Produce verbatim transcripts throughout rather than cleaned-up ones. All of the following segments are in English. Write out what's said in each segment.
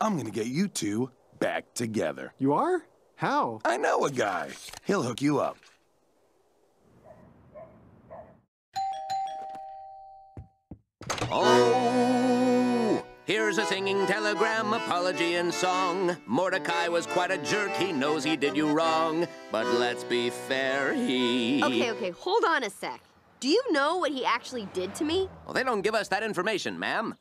I'm gonna get you two back together. You are? How? I know a guy. He'll hook you up. Oh, here's a singing telegram, apology and song. Mordecai was quite a jerk, he knows he did you wrong. But let's be fair, he... Okay, okay, hold on a sec. Do you know what he actually did to me? Well, they don't give us that information, ma'am.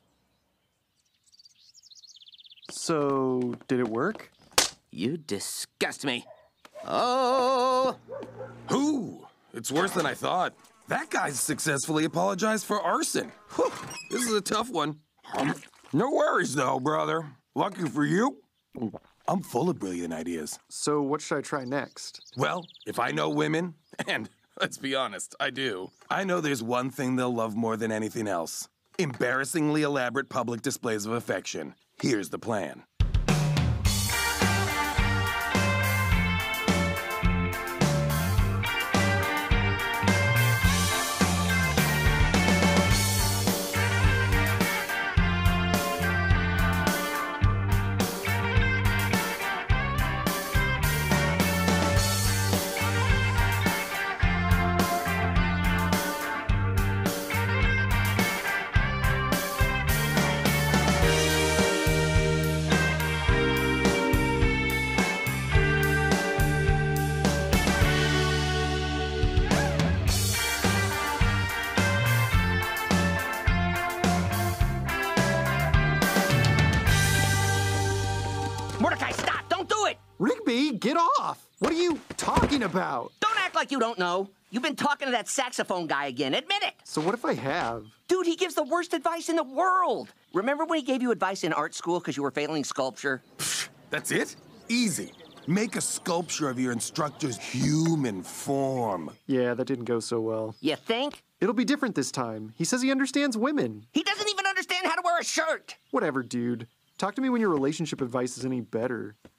So, did it work? You disgust me. Oh! Who? It's worse than I thought. That guy's successfully apologized for arson. Whew, this is a tough one. Um, no worries, though, brother. Lucky for you, I'm full of brilliant ideas. So, what should I try next? Well, if I know women, and let's be honest, I do, I know there's one thing they'll love more than anything else. Embarrassingly elaborate public displays of affection. Here's the plan. Mordecai, stop! Don't do it! Rigby, get off! What are you talking about? Don't act like you don't know. You've been talking to that saxophone guy again. Admit it! So what if I have? Dude, he gives the worst advice in the world. Remember when he gave you advice in art school because you were failing sculpture? That's it? Easy. Make a sculpture of your instructor's human form. Yeah, that didn't go so well. You think? It'll be different this time. He says he understands women. He doesn't even understand how to wear a shirt. Whatever, dude. Talk to me when your relationship advice is any better.